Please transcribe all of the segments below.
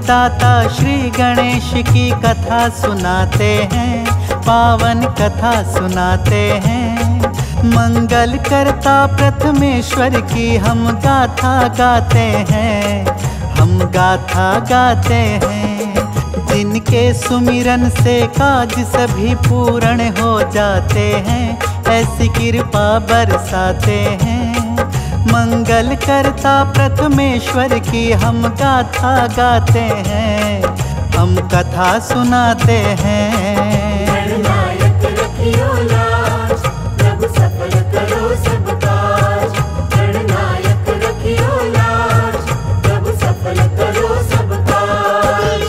दाता श्री गणेश की कथा सुनाते हैं, पावन कथा सुनाते हैं। मंगल करता प्रथमेश्वर की हम गाथा गाते हैं, हम गाथा गाते हैं। जिनके सुमिरन से काज सभी पूर्ण हो जाते हैं, ऐसी कृपा बरसाते हैं। मंगल करता प्रथमेश्वर की हम गाथा गाते हैं, हम कथा सुनाते हैं। गणनायक रखियो लाज, प्रभु सफल करो सब काज। गणनायक रखियो लाज, प्रभु सफल करो सब काज।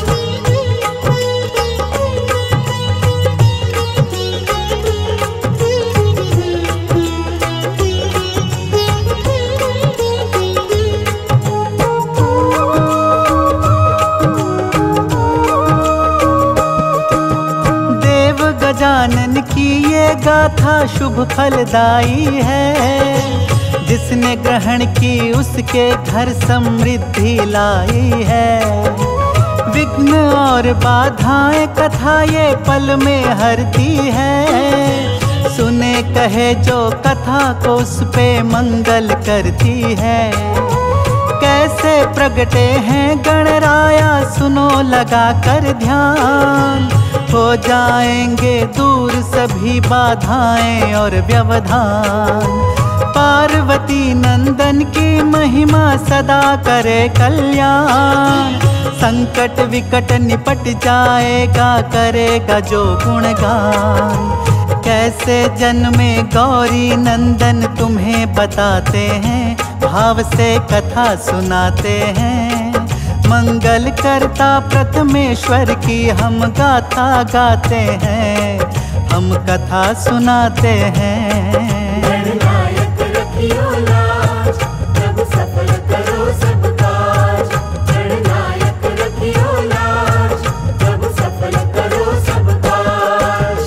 गजानन की ये गाथा शुभ फलदायी है, जिसने ग्रहण की उसके घर समृद्धि लाई है। विघ्न और बाधाएं कथा ये पल में हरती है, सुने कहे जो कथा को उस पे मंगल करती है। कैसे प्रगटे हैं गणराया सुनो लगा कर ध्यान, हो जाएंगे दूर सभी बाधाएं और व्यवधान। पार्वती नंदन की महिमा सदा करे कल्याण, संकट विकट निपट जाएगा करेगा जो गुणगान। कैसे जन्मे गौरी नंदन तुम्हें बताते हैं, भाव से कथा सुनाते हैं। मंगल करता प्रथमेश्वर की हम गाथा गाते हैं, हम कथा सुनाते हैं। गणनायक रखियो लाज, प्रभु सफल करो सब काज। गणनायक रखियो लाज, प्रभु सफल करो सब काज।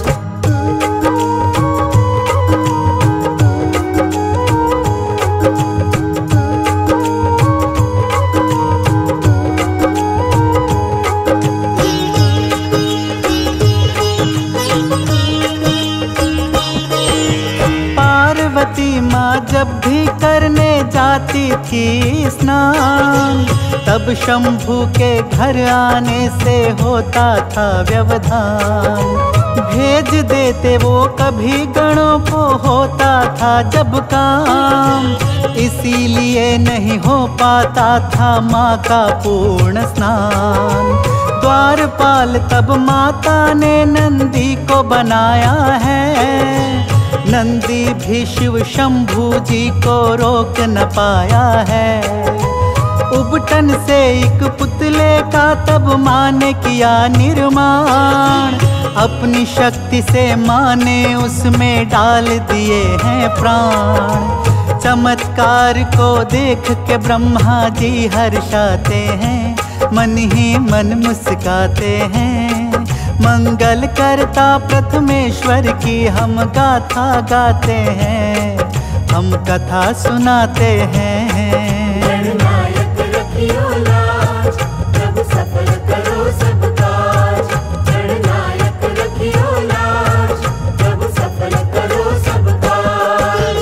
माँ जब भी करने जाती थी स्नान, तब शंभू के घर आने से होता था व्यवधान। भेज देते वो कभी गणों को होता था जब काम, इसीलिए नहीं हो पाता था माँ का पूर्ण स्नान। द्वारपाल तब माता ने नंदी को बनाया है, नंदी भी शिव शंभू जी को रोक न पाया है। उबटन से एक पुतले का तब माँ ने किया निर्माण, अपनी शक्ति से माँ ने उसमें डाल दिए हैं प्राण। चमत्कार को देख के ब्रह्मा जी हर्षाते हैं, मन ही मन मुस्काते हैं। मंगल करता प्रथमेश्वर की हम गाथा गाते हैं, हम कथा सुनाते हैं। गणनायक रखियो लाज, प्रभु सफल करो सब काज। गणनायक रखियो लाज, प्रभु सफल करो सब काज।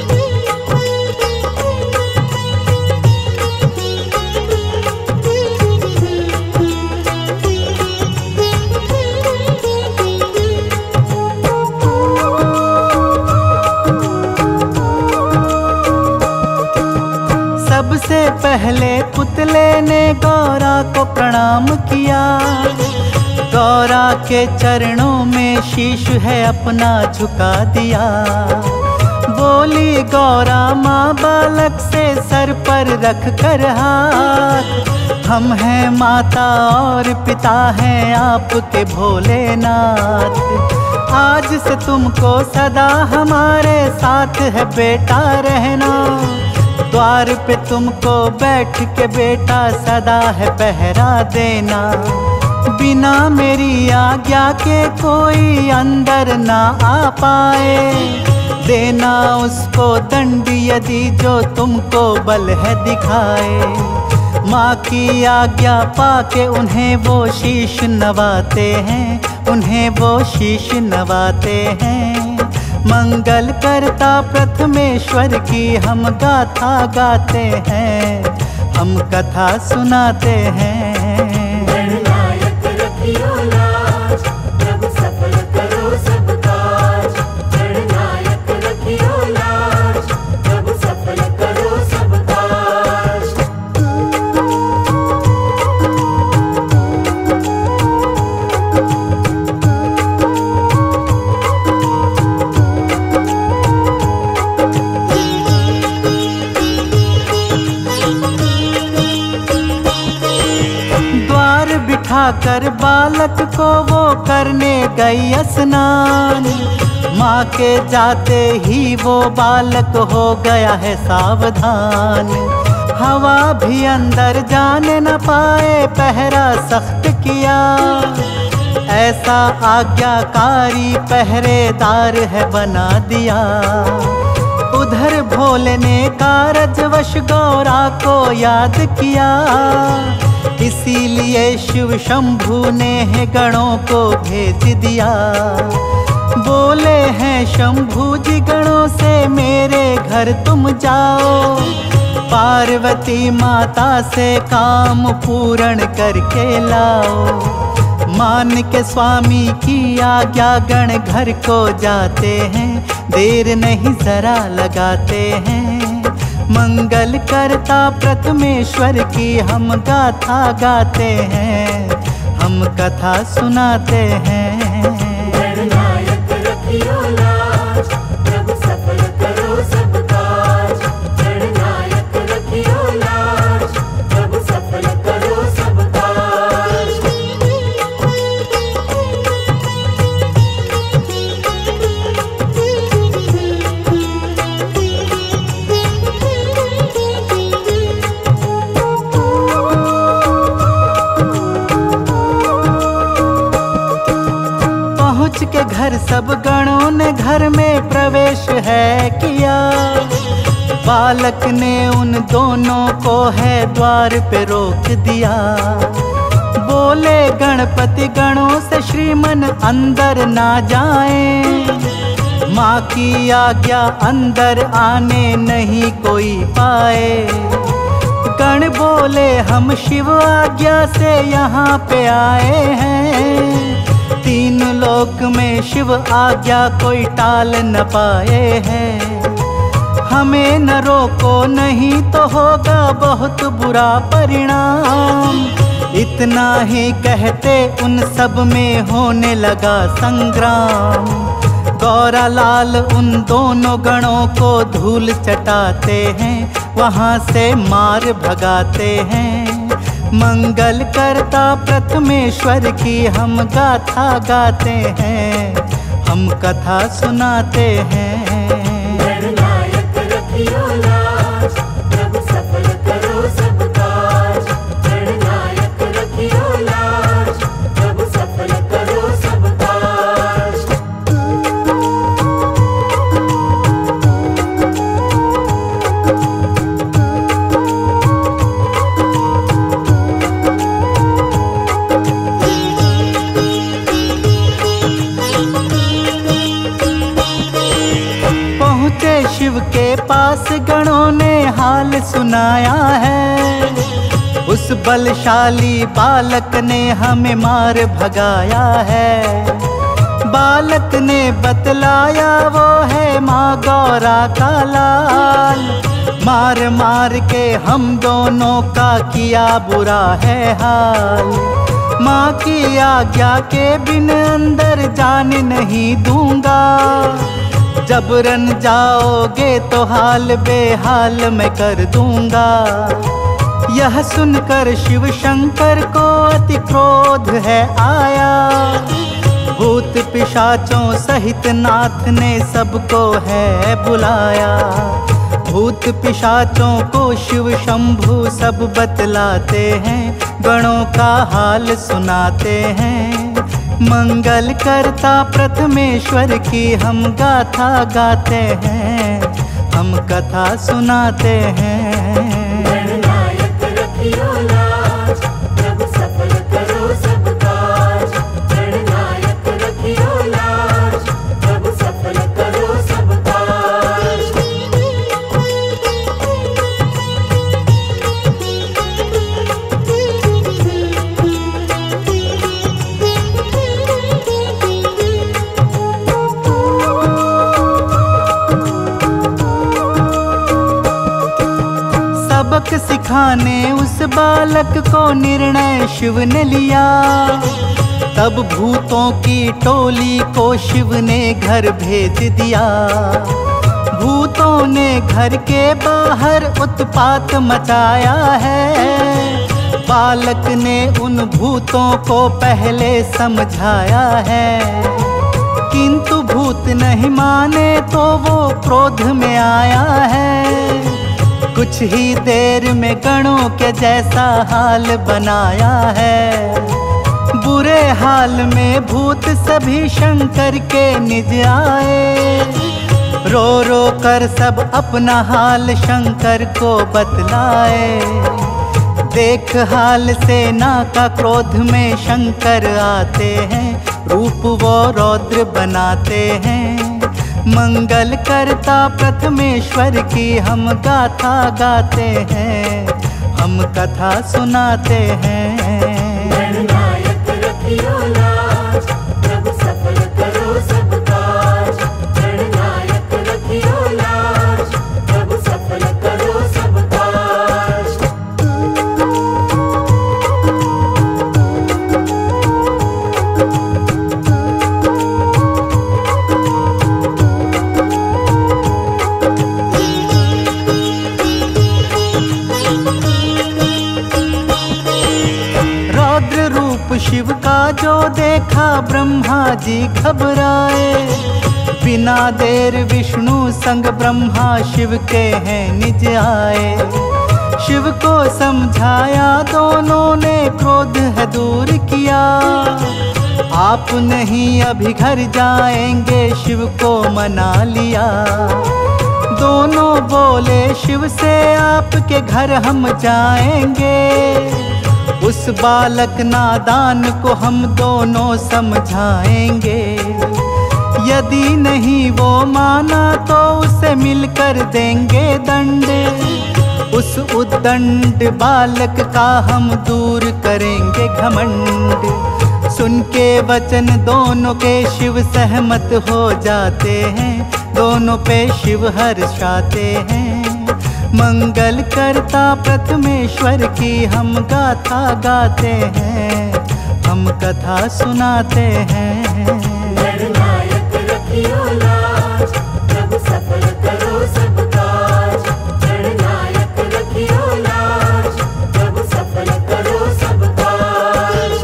सबसे पहले पुतले ने गौरा को प्रणाम किया, गौरा के चरणों में शीश है अपना झुका दिया। बोली गौरा माँ बालक से सर पर रख कर हाथ, हम हैं माता और पिता हैं आपके भोलेनाथ। आज से तुमको सदा हमारे साथ है बेटा रहना, द्वार पे तुमको बैठ के बेटा सदा है पहरा देना। बिना मेरी आज्ञा के कोई अंदर ना आ पाए, देना उसको दंड यदि जो तुमको बल है दिखाए। माँ की आज्ञा पाके उन्हें वो शीश नवाते हैं, उन्हें वो शीश नवाते हैं। मंगल करता प्रथमेश्वर की हम गाथा गाते हैं, हम कथा सुनाते हैं। गणनायक रखियो लाज, प्रभु सफल करो सब काज। गणनायक रखियो लाज, प्रभु सफल करो सब काज। द्वार बिठाकर बालक को वो करने गई स्नान। माँ के जाते ही वो बालक हो गया है सावधान। हवा भी अंदर जाने न पाए, पहरा सख्त किया। ऐसा आज्ञाकारी पहरेदार है बना दिया। उधर भोले ने कारजवश गौरा को याद किया। इसीलिए शिव शंभू ने है गणों को भेज दिया। बोले हैं शंभू जी गणों से मेरे घर तुम जाओ। पार्वती माता से काम पूर्ण करके लाओ। मान के स्वामी की आज्ञा गण घर को जाते हैं, देर नहीं जरा लगाते हैं। मंगल करता प्रथमेश्वर की हम गाथा गाते हैं, हम कथा सुनाते हैं। गणनायक रखियो लाज, प्रभु सफल करो सब काज। गणनायक रखियो लाज, प्रभु सफल करो सब काज। पहुँच के घर सब गणों ने घर में प्रवेश है किया। बालक ने उन दोनों को है द्वार पे रोक दिया। बोले गणपति गणों से श्रीमन अंदर ना जाएं। माँ की आज्ञा अंदर आने नहीं कोई पाए। गण बोले हम शिव आज्ञा से यहाँ पे आए हैं। तीन लोक में शिव आज्ञा कोई टाल न पाए हैं। हमें न रोको नहीं तो होगा बहुत बुरा परिणाम। इतना ही कहते उन सब में होने लगा संग्राम। गौरा लाल उन दोनों गणों को धूल चटाते हैं, वहाँ से मार भगाते हैं। मंगल करता प्रथमेश्वर की हम गाथा गाते हैं, हम कथा सुनाते हैं। गणनायक रखियो लाज, प्रभु सफल करो सब काज। गणनायक रखियो लाज, प्रभु सफल करो सब काज। शिव के पास गणों ने हाल सुनाया है। उस बलशाली बालक ने हमें मार भगाया है। बालक ने बतलाया वो है माँ गौरा का लाल। मार मार के हम दोनों का किया बुरा है हाल। माँ की आज्ञा के बिन अंदर जाने नहीं दूंगा। जबरन जाओगे तो हाल बेहाल मैं कर दूंगा। यह सुनकर शिव शंकर को अति क्रोध है आया। भूत पिशाचों सहित नाथ ने सबको है बुलाया। भूत पिशाचों को शिव शंभू सब बतलाते हैं, गणों का हाल सुनाते हैं। मंगल करता प्रथमेश्वर की हम गाथा गाते हैं, हम कथा सुनाते हैं। गणनायक रखियो लाज, प्रभु सफल करो सब काज। गणनायक रखियो लाज, प्रभु सफल करो सब काज। सबक सिखाने उस बालक को निर्णय शिव ने लिया। तब भूतों की टोली को शिव ने घर भेज दिया। भूतों ने घर के बाहर उत्पात मचाया है। बालक ने उन भूतों को पहले समझाया है, किंतु भूत नहीं माने तो वो क्रोध में आया है। कुछ ही देर में गणों के जैसा हाल बनाया है। बुरे हाल में भूत सभी शंकर के निज आए। रो रो कर सब अपना हाल शंकर को बतलाए। देख हाल सेना का क्रोध में शंकर आते हैं। रूप वो रौद्र बनाते हैं। मंगल करता प्रथमेश्वर की हम गाथा गाते हैं, हम कथा सुनाते हैं। गणनायक रखियो लाज, प्रभु सफल करो सब काज। गणनायक रखियो लाज, प्रभु सफल करो सब काज। शिव का जो देखा ब्रह्मा जी घबराए। बिना देर विष्णु संग ब्रह्मा शिव के हैं निज आए। शिव को समझाया दोनों ने क्रोध है दूर किया। आप नहीं अभी घर जाएंगे शिव को मना लिया। दोनों बोले शिव से आपके घर हम जाएंगे। उस बालक नादान को हम दोनों समझाएंगे। यदि नहीं वो माना तो उसे मिलकर देंगे दंड। उस उद्दंड बालक का हम दूर करेंगे घमंड। सुन के वचन दोनों के शिव सहमत हो जाते हैं। दोनों पे शिव हर्षाते हैं। मंगल करता प्रथमेश्वर की हम गाथा गाते हैं, हम कथा सुनाते हैं। गणनायक रखियो लाज, प्रभु सफल करो सब काज। गणनायक रखियो लाज, प्रभु सफल करो सब काज।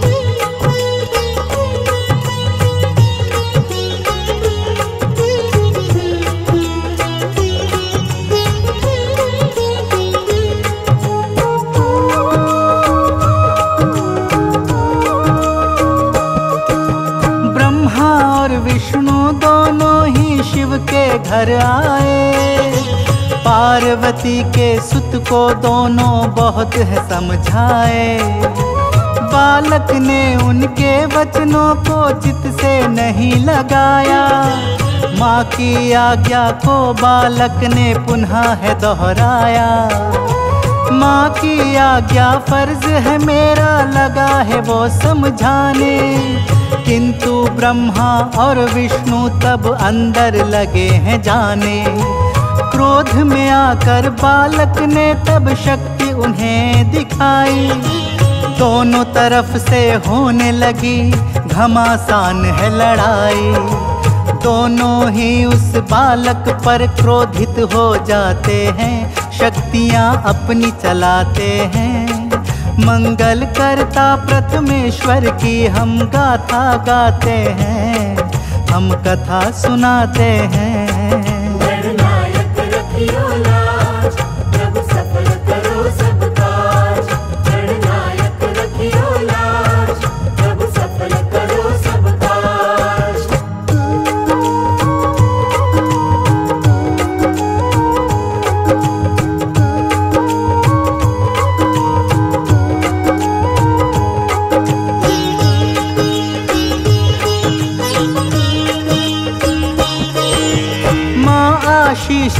विष्णु दोनों ही शिव के घर आए। पार्वती के सुत को दोनों बहुत है समझाए। बालक ने उनके वचनों को चित से नहीं लगाया। माँ की आज्ञा को बालक ने पुनः है दोहराया। माँ की आज्ञा फर्ज है मेरा लगा है वो समझाने। किंतु ब्रह्मा और विष्णु तब अंदर लगे हैं जाने। क्रोध में आकर बालक ने तब शक्ति उन्हें दिखाई। दोनों तरफ से होने लगी घमासान है लड़ाई। दोनों ही उस बालक पर क्रोधित हो जाते हैं। शक्तियाँ अपनी चलाते हैं। मंगल करता प्रथमेश्वर की हम गाथा गाते हैं, हम कथा सुनाते हैं। गणनायक रखियो लाज, प्रभु सफल करो सब काज। गणनायक रखियो लाज, प्रभु सफल करो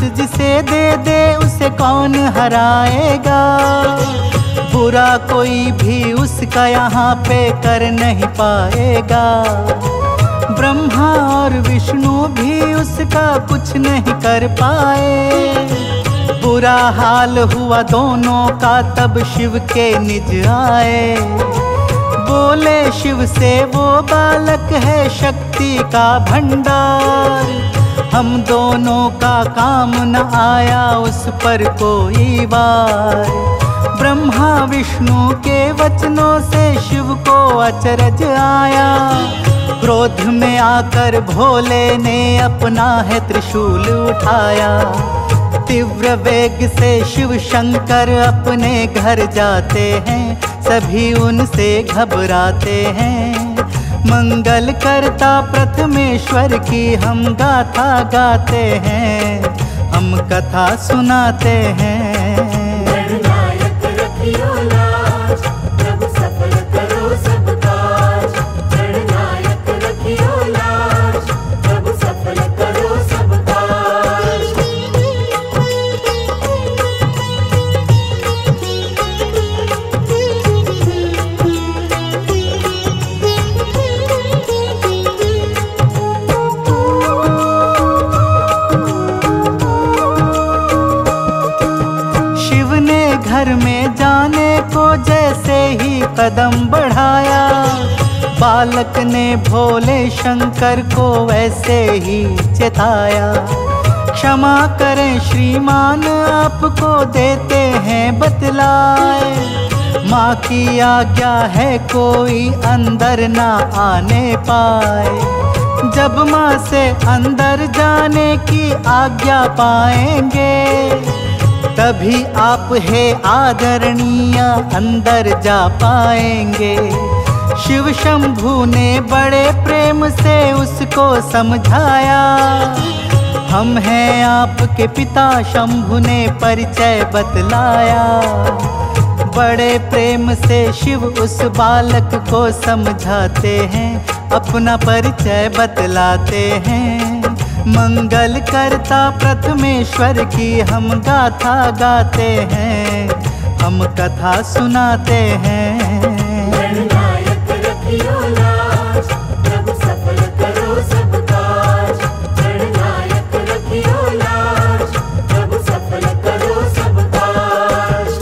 जिसे दे दे उसे कौन हराएगा। बुरा कोई भी उसका यहाँ पे कर नहीं पाएगा। ब्रह्मा और विष्णु भी उसका कुछ नहीं कर पाए। बुरा हाल हुआ दोनों का तब शिव के निज आए। बोले शिव से वो बालक है शक्ति का भंडार। हम दोनों का काम न आया उस पर कोई बार। ब्रह्मा विष्णु के वचनों से शिव को अचरज आया। क्रोध में आकर भोले ने अपना है त्रिशूल उठाया। तीव्र वेग से शिव शंकर अपने घर जाते हैं। सभी उनसे घबराते हैं। मंगल करता प्रथमेश्वर की हम गाथा गाते हैं। हम कथा सुनाते हैं। गणनायक रखियो लाज, प्रभु सफल करो सब काज। गणनायक रखियो लाज, प्रभु सफल करो सब काज। शिव ने घर में जाने को जैसे ही कदम बढ़ाया। बालक ने भोले शंकर को वैसे ही चेताया। क्षमा करें श्रीमान आपको देते हैं बतलाए। माँ की आज्ञा है कोई अंदर ना आने पाए। जब माँ से अंदर जाने की आज्ञा पाएंगे तभी आप है आदरणीय अंदर जा पाएंगे। शिव शंभू ने बड़े प्रेम से उसको समझाया। हम हैं आपके पिता शंभू ने परिचय बतलाया। बड़े प्रेम से शिव उस बालक को समझाते हैं। अपना परिचय बतलाते हैं। मंगल करता प्रथमेश्वर की हम गाथा गाते हैं। हम कथा सुनाते हैं। गणनायक रखियो लाज, प्रभु सफल करो सब काज। गणनायक रखियो लाज, प्रभु सफल करो सब काज।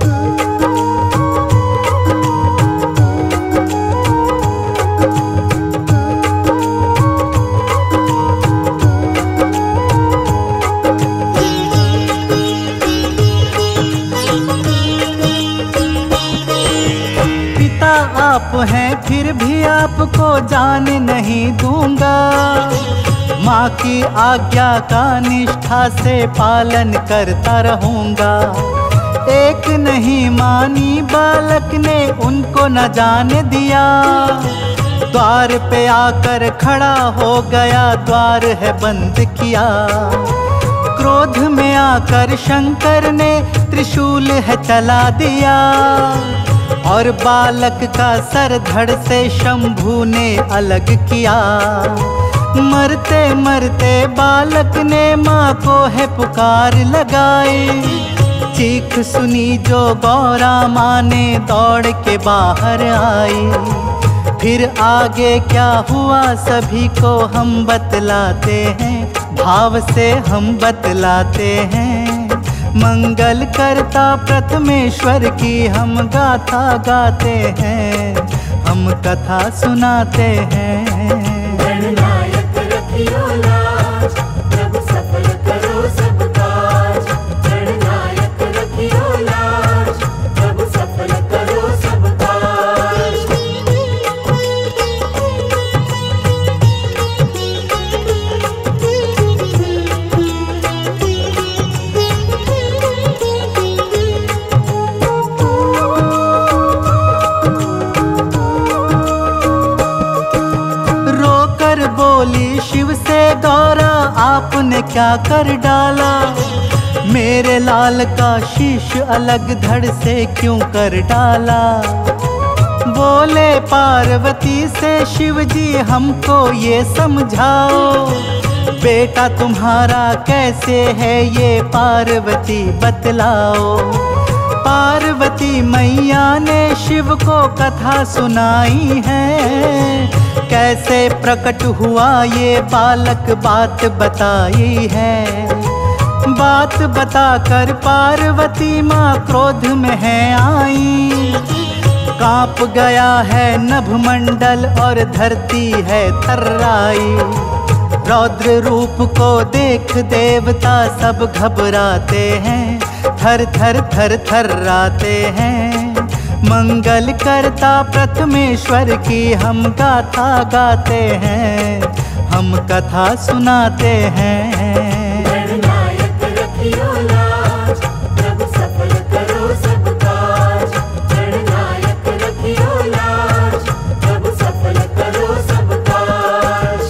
आप हैं फिर भी आपको जाने नहीं दूंगा। माँ की आज्ञा का निष्ठा से पालन करता रहूंगा। एक नहीं मानी बालक ने उनको न जाने दिया। द्वार पे आकर खड़ा हो गया, द्वार है बंद किया। क्रोध में आकर शंकर ने त्रिशूल है चला दिया। और बालक का सर धड़ से शंभू ने अलग किया। मरते मरते बालक ने माँ को है पुकार लगाई। चीख सुनी जो गौरा माँ ने दौड़ के बाहर आई। फिर आगे क्या हुआ सभी को हम बतलाते हैं। भाव से हम बतलाते हैं। मंगल करता प्रथमेश्वर की हम गाथा गाते हैं। हम कथा सुनाते हैं। गणनायक रखियो लाज, प्रभु सफल करो सब काज। गणनायक रखियो लाज, प्रभु सफल करो सब काज। बोली शिव से गौरा आपने क्या कर डाला। मेरे लाल का शीश अलग धड़ से क्यों कर डाला। बोले पार्वती से शिव जी हमको ये समझाओ। बेटा तुम्हारा कैसे है ये पार्वती बतलाओ। पार्वती मैया ने शिव को कथा सुनाई है, कैसे प्रकट हुआ ये बालक बात बताई है। बात बताकर पार्वती माँ क्रोध में है आई, कांप गया है नभमंडल और धरती है थर्राई। रौद्र रूप को देख देवता सब घबराते हैं, थर थर थर थर्राते हैं। मंगल करता प्रथमेश्वर की हम गाथा गाते हैं, हम कथा सुनाते हैं। गणनायक रखियो लाज, प्रभु सफल करो सब काज। गणनायक रखियो लाज, प्रभु सफल करो सब काज।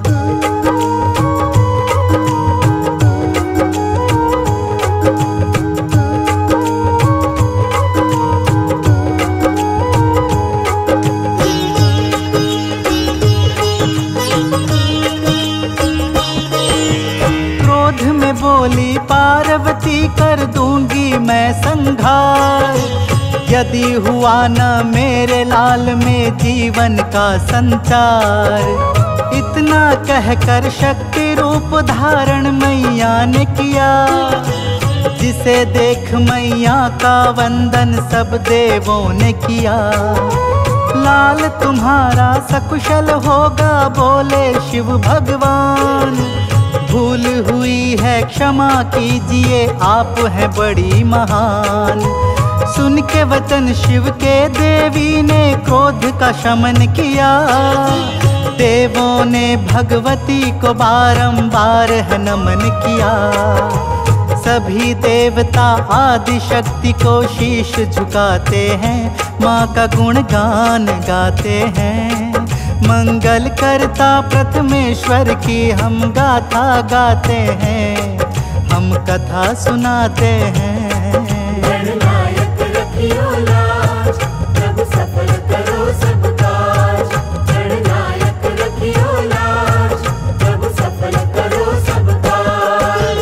क्रोध में बोली पार्वती कर दूंगी मैं संघार, यदि हुआ न मेरे लाल में जीवन का संचार। इतना कहकर शक्ति रूप धारण मैया ने किया, जिसे देख मैया का वंदन सब देवों ने किया। लाल तुम्हारा सकुशल होगा बोले शिव भगवान, भूल हुई है क्षमा कीजिए आप हैं बड़ी महान। सुन के वचन शिव के देवी ने क्रोध का शमन किया, देवों ने भगवती को बारंबार है नमन किया। सभी देवता आदि शक्ति को शीश झुकाते हैं, माँ का गुणगान गाते हैं। मंगल करता प्रथमेश्वर की हम गाथा गाते हैं, हम कथा सुनाते हैं। गणनायक रखियो लाज, प्रभु सफल करो सब काज। गणनायक रखियो लाज, प्रभु सफल करो सब काज।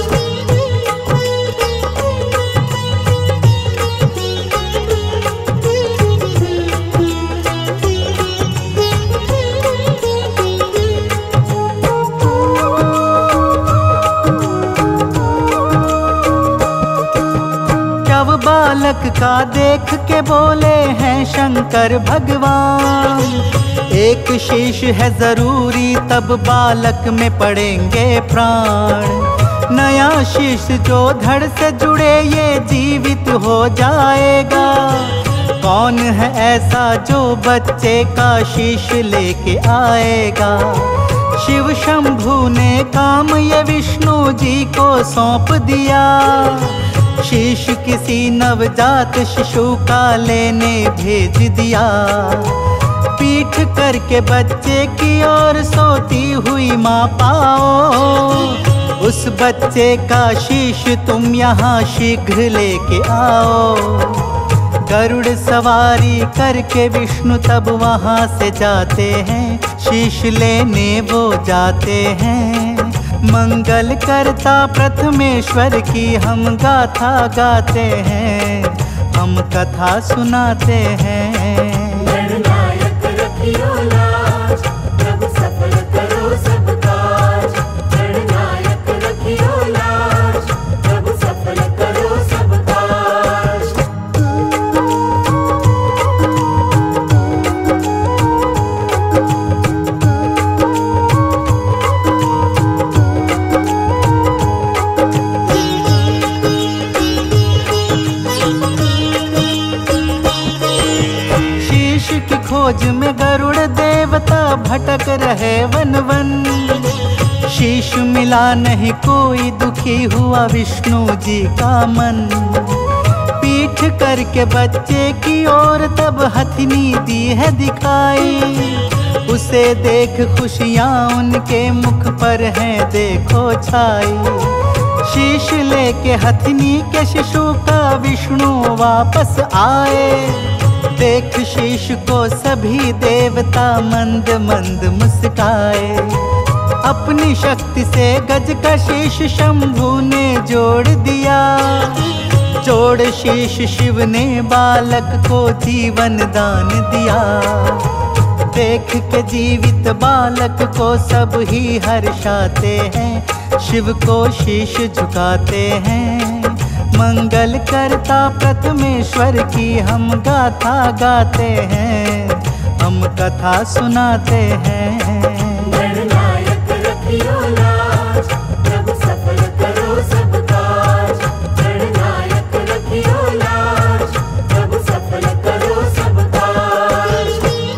बालक का देख के बोले हैं शंकर भगवान, एक शीश है जरूरी तब बालक में पड़ेंगे प्राण। नया शीश जो धड़ से जुड़े ये जीवित हो जाएगा, कौन है ऐसा जो बच्चे का शीश लेके आएगा। शिव शंभु ने काम ये विष्णु जी को सौंप दिया, शीश किसी नवजात शिशु का लेने भेज दिया। पीठ करके बच्चे की ओर सोती हुई माँ पाओ, उस बच्चे का शीश तुम यहाँ शीघ्र लेके आओ। गरुड़ सवारी करके विष्णु तब वहाँ से जाते हैं, शीश लेने वो जाते हैं। मंगल करता प्रथमेश्वर की हम गाथा गाते हैं, हम कथा सुनाते हैं। गणनायक रखियो लाज, प्रभु सफल करो सब काज। गणनायक रखियो लाज, प्रभु सफल करो सब काज। खोज में गरुड़ देवता भटक रहे वन वन, शीश मिला नहीं कोई दुखी हुआ विष्णु जी का मन। पीठ करके बच्चे की ओर तब हथनी दी है दिखाई, उसे देख खुशियाँ उनके मुख पर हैं देखो छाई। शीश लेके हथनी के शिशु का विष्णु वापस आए, देख शीश को सभी देवता मंद मंद मुस्काए। अपनी शक्ति से गज का शीश शंभू ने जोड़ दिया। जोड़ शीश शिव ने बालक को जीवन दान दिया। देख के जीवित बालक को सब ही हर्षाते हैं, शिव को शीश झुकाते हैं। मंगल करता प्रथमेश्वर की हम गाथा गाते हैं, हम कथा सुनाते हैं। गणनायक रखियो लाज, प्रभु सफल करो सब काज। गणनायक रखियो लाज, प्रभु सफल करो सब काज।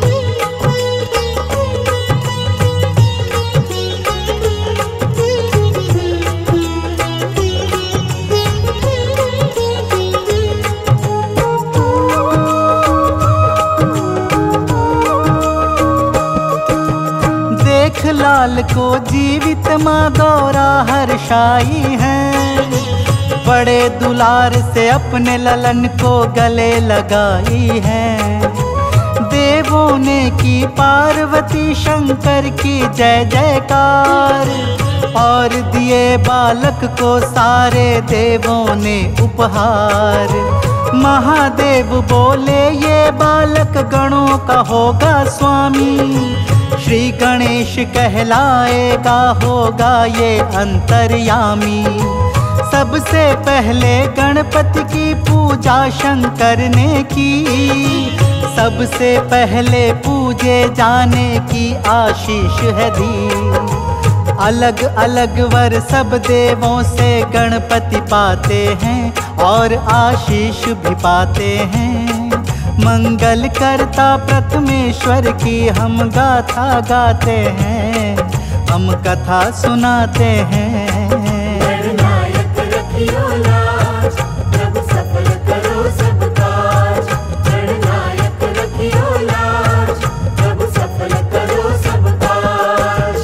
देख लाल को जीवित माँ गौरा हर्षाई है। बड़े दुलार से अपने ललन को गले लगाई है। देवों ने की पार्वती शंकर की जय जयकार, और दिए बालक को सारे देवों ने उपहार। महादेव बोले ये बालक गणों का होगा स्वामी। श्री गणेश कहलाएगा, होगा ये अंतर्यामी। सबसे पहले गणपति की पूजा शंकर ने की। सबसे पहले पूजे जाने की आशीष है दी। अलग अलग वर सब देवों से गणपति पाते हैं, और आशीष भी पाते हैं। मंगल करता प्रथमेश्वर की हम गाथा गाते हैं, हम कथा सुनाते हैं। गणनायक रखियो लाज, प्रभु सफल करो सब काज। गणनायक रखियो लाज, प्रभु सफल करो सब काज।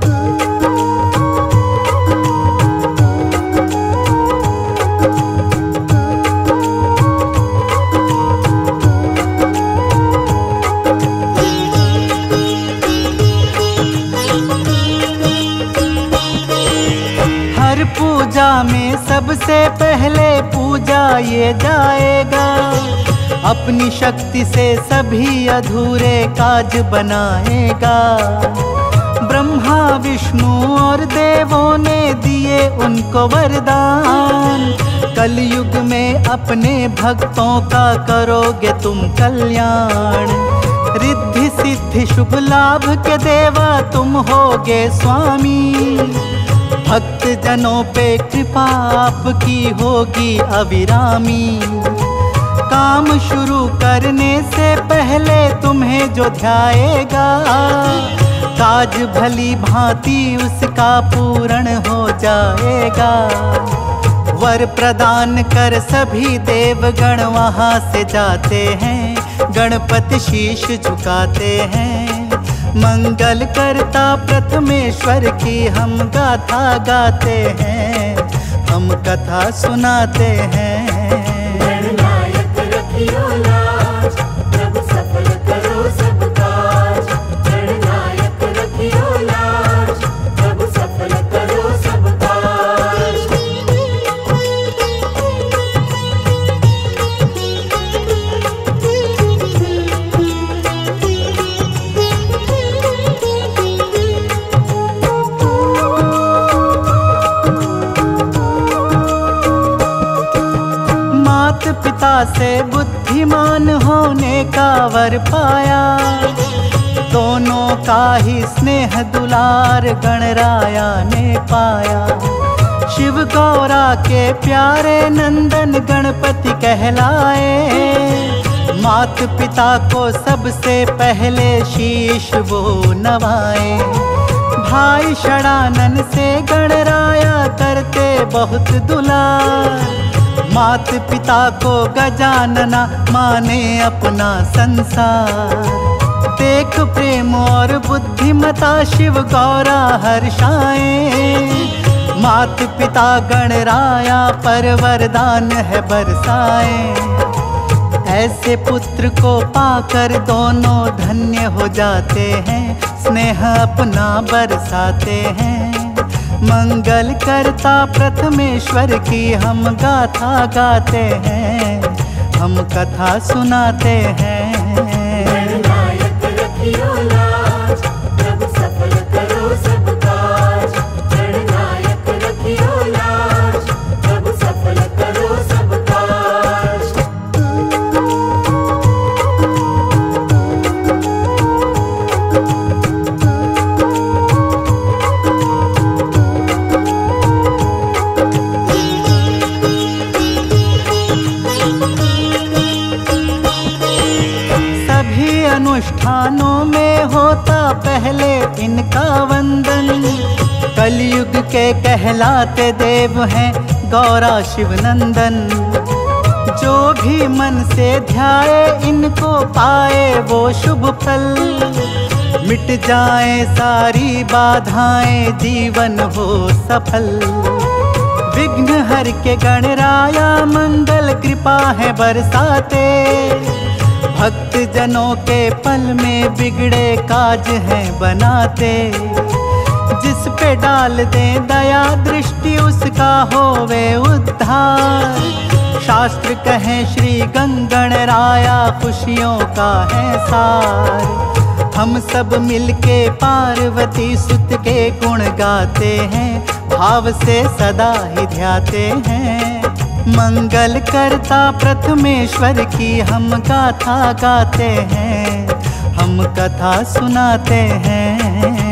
पूजा में सबसे पहले पूजा ये जाएगा। अपनी शक्ति से सभी अधूरे काज बनाएगा। ब्रह्मा विष्णु और देवों ने दिए उनको वरदान। कलयुग में अपने भक्तों का करोगे तुम कल्याण। रिद्धि सिद्धि शुभ लाभ के देवा तुम होगे स्वामी। भक्त जनों पे कृपा आपकी होगी अविरामी। काम शुरू करने से पहले तुम्हें जो ध्याएगा, काज भली भांति उसका पूर्ण हो जाएगा। वर प्रदान कर सभी देवगण वहाँ से जाते हैं। गणपति शीश झुकाते हैं। मंगल करता प्रथमेश्वर की हम गाथा गाते हैं, हम कथा सुनाते हैं। गणनायक रखियो लाज, प्रभु सफल करो सब काज। गणनायक रखियो लाज, प्रभु सफल करो सब काज। पिता से बुद्धिमान होने का वर पाया। दोनों का ही स्नेह दुलार गणराया ने पाया। शिव गौरा के प्यारे नंदन गणपति कहलाए। मात पिता को सबसे पहले शीश वो नवाए। भाई षडानन से गणराया करते बहुत दुलार। मात पिता को गजानना माने अपना संसार। देख प्रेम और बुद्धिमता शिव गौरा हर्षाए। मात पिता गणराया पर वरदान है बरसाए। ऐसे पुत्र को पाकर दोनों धन्य हो जाते हैं, स्नेह अपना बरसाते हैं। मंगल करता प्रथमेश्वर की हम गाथा गाते हैं, हम कथा सुनाते हैं। गणनायक रखियो लाज, प्रभु सफल करो सब काज। गणनायक रखियो लाज, प्रभु सफल करो सब काज। सभी अनुष्ठानों में होता पहले इनका वंदन। कलयुग के कहलाते देव हैं गौरा शिव नंदन। जो भी मन से ध्याए इनको पाए वो शुभ फल। मिट जाए सारी बाधाएं जीवन हो सफल। विघ्न हर के गणराया मंगल कृपा है बरसाते। भक्त जनों के पल में बिगड़े काज हैं बनाते। जिस पे डाल दे दया दृष्टि उसका होवे उद्धार। शास्त्र कहें श्री गंगणराया खुशियों का है सार। हम सब मिलके पार्वती सुत के गुण गाते हैं, भाव से सदा ही ध्याते हैं। मंगल करता प्रथमेश्वर की हम गाथा गाते हैं, हम कथा सुनाते हैं।